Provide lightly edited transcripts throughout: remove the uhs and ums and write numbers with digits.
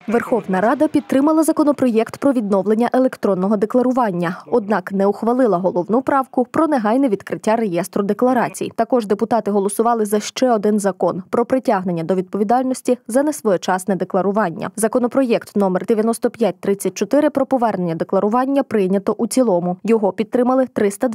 Верховна Рада підтримала законопроєкт про відновлення електронного декларування, однак не ухвалила головну правку про негайне відкриття реєстру декларацій. Також депутати голосували за ще один закон – про притягнення до відповідальності за несвоєчасне декларування. Законопроєкт номер 9534 про повернення декларування прийнято у цілому. Його підтримали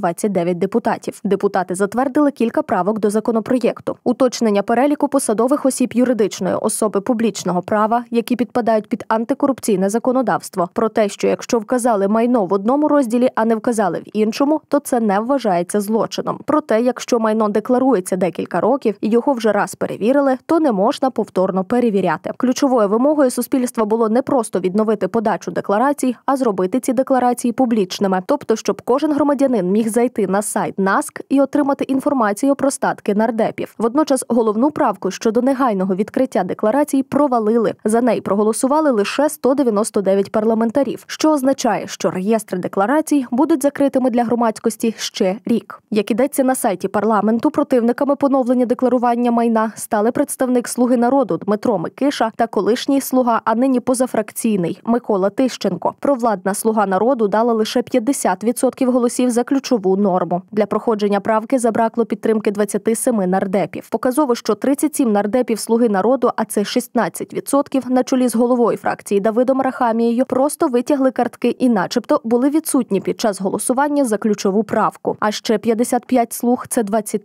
329 депутатів. Депутати затвердили кілька правок до законопроєкту. Уточнення переліку посадових осіб юридичної особи публічного права, які підпадають під антикорупційне законодавство. Про те, що якщо вказали майно в одному розділі, а не вказали в іншому, то це не вважається злочином. Проте, якщо майно декларується декілька років і його вже раз перевірили, то не можна повторно перевіряти. Ключовою вимогою суспільства було не просто відновити подачу декларацій, а зробити ці декларації публічними. Тобто, щоб кожен громадянин міг зайти на сайт НАЗК і отримати інформацію про статки нардепів. Водночас головну правку щодо негайного відкриття декларацій провалили. За неї проголосували лише 199 парламентарів, що означає, що реєстри декларацій будуть закритими для громадськості ще рік. Як ідеться на сайті парламенту, противниками поновлення декларування майна стали представник «Слуги народу» Дмитро Микиша та колишній слуга, а нині позафракційний Микола Тищенко. Провладна «Слуга народу» дала лише 50% голосів за ключову норму. Для проходження правки забракло підтримки 27 нардепів. Показово, що 37 нардепів «Слуги народу», а це 16%, на чолі з головою фракції Давидом Арахамією, просто витягли картки і начебто були відсутні під час голосування за ключову правку. А ще 55 слуг, це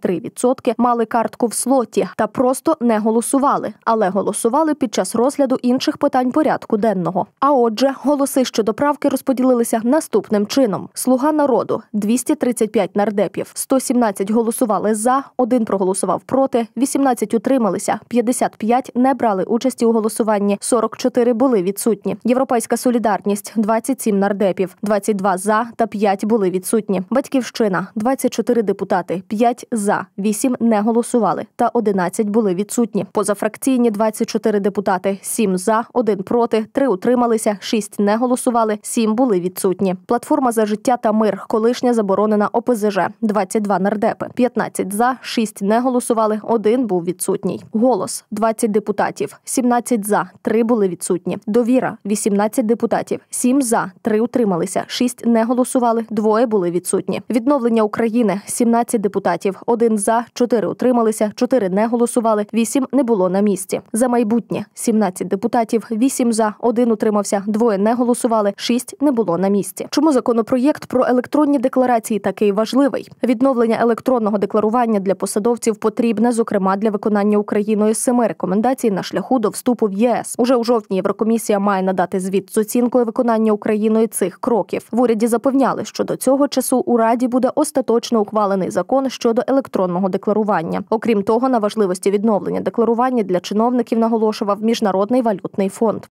23%, мали картку в слоті та просто не голосували, але голосували під час розгляду інших питань порядку денного. А отже, голоси щодо правки розподілилися наступним чином. «Слуга народу» – 235 нардепів, 117 голосували «за», 1 проголосував «проти», 18 утрималися, 55 не брали участі у голосуванні, 44 були відсутні. «Європейська солідарність» – 27 нардепів, 22 «за» та 5 були відсутні. «Батьківщина» – 24 депутати, 5 «за», 8 не голосували та 11 були відсутні. Позафракційні – 24 депутати, 7 «за», 1 проти, 3 утрималися, 6 не голосували, 7 були відсутні. «Платформа за життя та мир» – колишня заборонена ОПЗЖ, 22 нардепи, 15 «за», 6 не голосували, 1 був відсутній. «Голос» – 20 депутатів, 17 «за», 3 були відсутні. «Довіра» – 18 депутатів, 7 «за», 3 утрималися, 6 не голосували, 2 були відсутні. «Відновлення України» – 17 депутатів, 1 «за», 4 утрималися, 4 не голосували, 8 не було на місці. «За майбутнє» – 17 депутатів, 8 «за», 1 утримався, 2 не голосували, 6 не було на місці. Чому законопроєкт про електронні декларації такий важливий? Відновлення електронного декларування для посадовців потрібне, зокрема, для виконання Україною 7 рекомендацій на шляху до вступу в ЄС. Уже у жовтні Єврокомісія має надати звіт з оцінкою виконання Україною цих кроків. В уряді запевняли, що до цього часу у Раді буде остаточно ухвалений закон щодо електронного декларування. Окрім того, на важливості відновлення декларування для чиновників наголошував Міжнародний валютний фонд.